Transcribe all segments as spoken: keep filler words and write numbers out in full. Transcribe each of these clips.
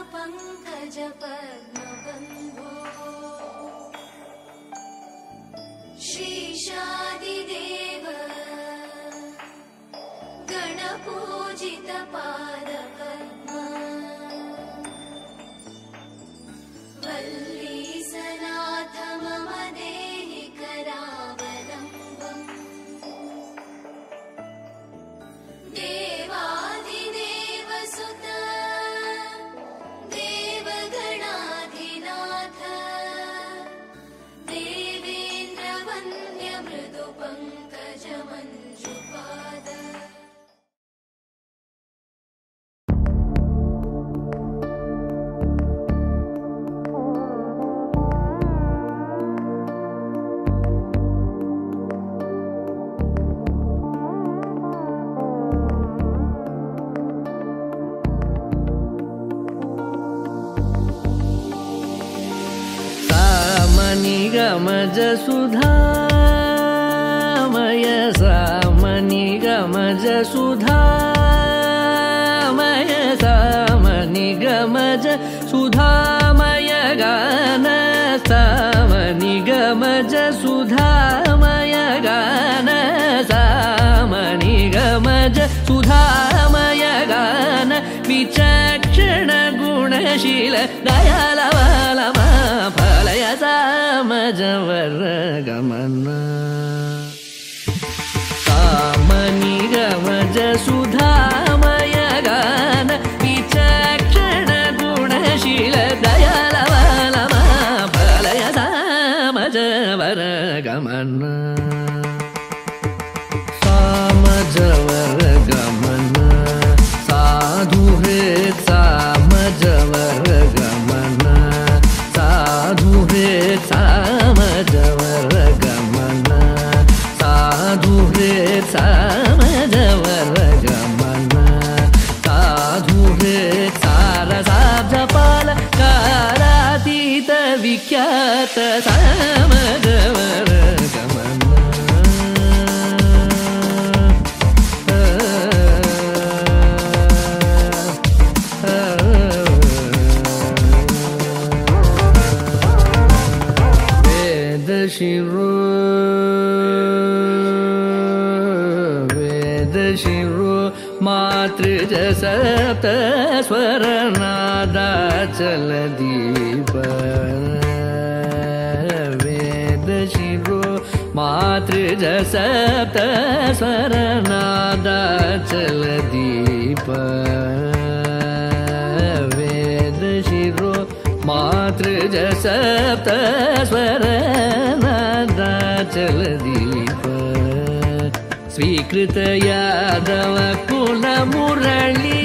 पङ्कज पद्मबन्धो श्रीशादिदेव गणपूजित पादपद्मा वल्लीसनाथ मम देहि करावलम्बम् देवादिदेव सुत देवगणाधिनाथ देवेन्द्र वन्द्य मृदु पङ्कज मञ्जुपाद गमज सुधामय सामनि गमज सुधामय सामनि गमज सुधामय गान सामनि गमज सुधामय गान सामनि गमज सुधामय गान विचक्षण गुणशील दयालवालमा फलय सामजवर गमन सामनि गमज सुधामय गान विचक्षण गुणशील दयालवालमा फलय सामजवर गमन सामजवर गमन साधु हे सामजवर गमन साधु हे सामजवर गमन साधु हे सामजवर गमन साधु हे सारसाब्जपाल कालातीत विख्यात सामजवर गमन शिरो वेद शिरो मातृज सप्त स्वर नादाचल दीप वेद शिरो मातृज सप्त स्वर नादाचल दीप वेद शिरो मातृज सप्त स्वर नादाचल दीप स्वीकृत यादव कुल मुरली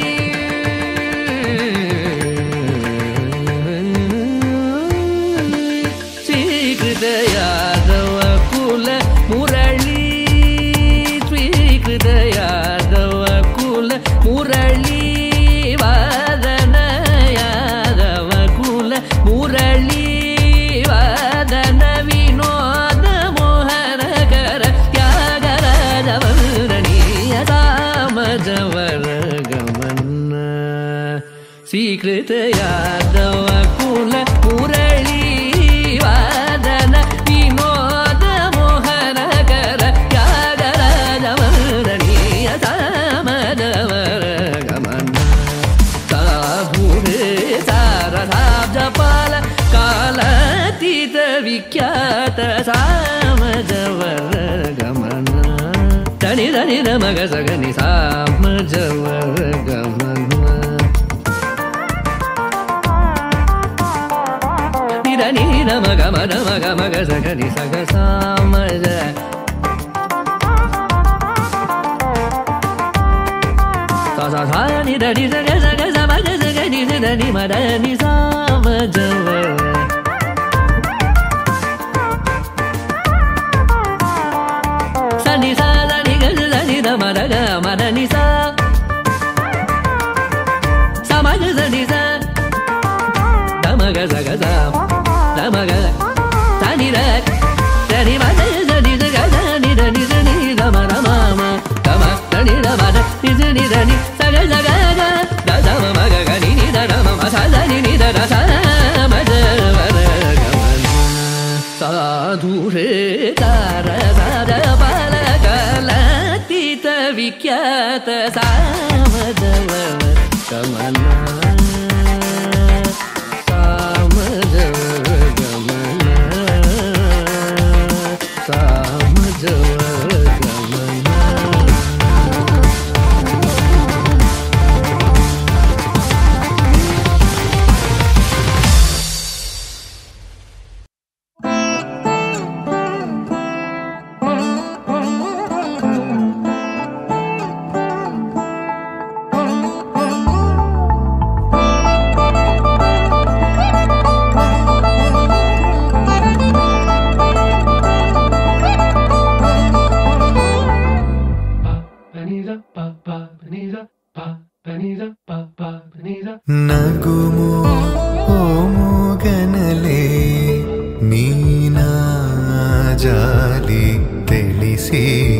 स्वीकृत यादव कुल मुरली स्वीकृत यादव कुल मुरली वादन यादव कुल मुरली वादन विनोद मोहन कर त्यागराज वन्दनीय सामजवर गमन स्वीकृत यादव कुल मुरली वादन विनोद मोहन कर त्यागराज वन्दनीय सामजवर गमन साधु हे सारसाब्जपाल कालातीत विख्यात सामजवर गमन धनि धनि न मग सगनि सामजवर गमन धनि न मग मन मग मग सगनि सग सामज सा सा सा नि धनि सग सग समग सगनि धनि मदनि सामजवर Ni sa da ni ga da ni da ma da ga ma da ni sa sa ma ga da ni sa da ma ga sa ga sa da ma ga sa ni da da ni ma da da ni da ga da ni da ni da ni da ma da ma ma da ma da ni da ma da ni da ni da ni sa ga sa ga ga da da ma ma ga ga ni ni da da ma ma sa da ni ಮತ ಸಾಮದವ ಗಮನ ಸಾಮದವ ಗಮನ ಸಾಮದವ ಗಮನ ನಗುಮೋ ಓ ಮೂಗನಲೆ ನೀನಾ ಜಾಲಿ ತಿಳಿಸಿ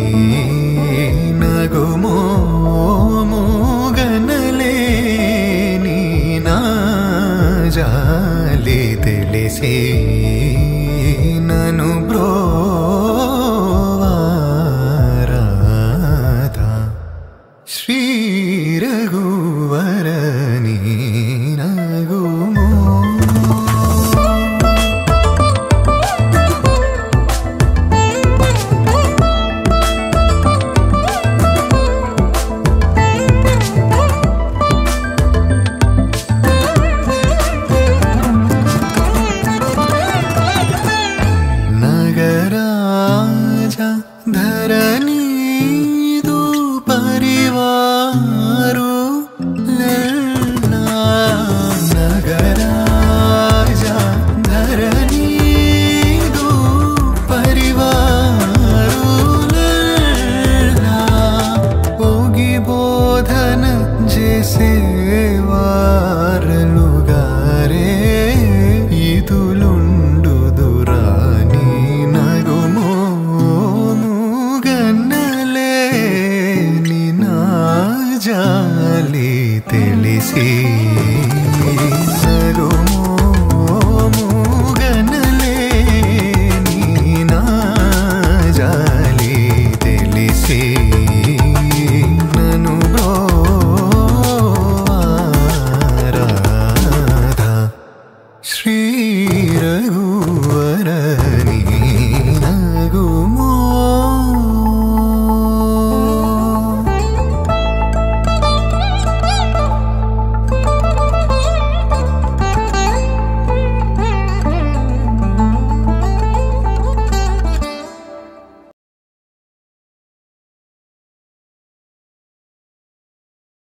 ನಗುಮೋ ಮೂಗನಲೆ ನೀನಾ ಜಾಲಿ ತಿಳಿಸಿ ನನು ಬ್ರೋವಾರಾಧ ಶ್ರೀ ರಘುವರ ನೀನಗುಮೋ ನಗರಾಜ ಧರಣಿದು ಪರಿವಾರು ನಗರಾಜ ಧರಣಿದು ಪರಿವಾರು ಹೋಗಿ ಬೋಧನ ಜೇಸೇವಾರಲುಗಾರೆ ಇದುಲುಂಡು Durrani ನಗುಮೋ ಮೂಗನ್ನಲೆ Niña ಜಾಲಿ ತಿಳಿಸಿ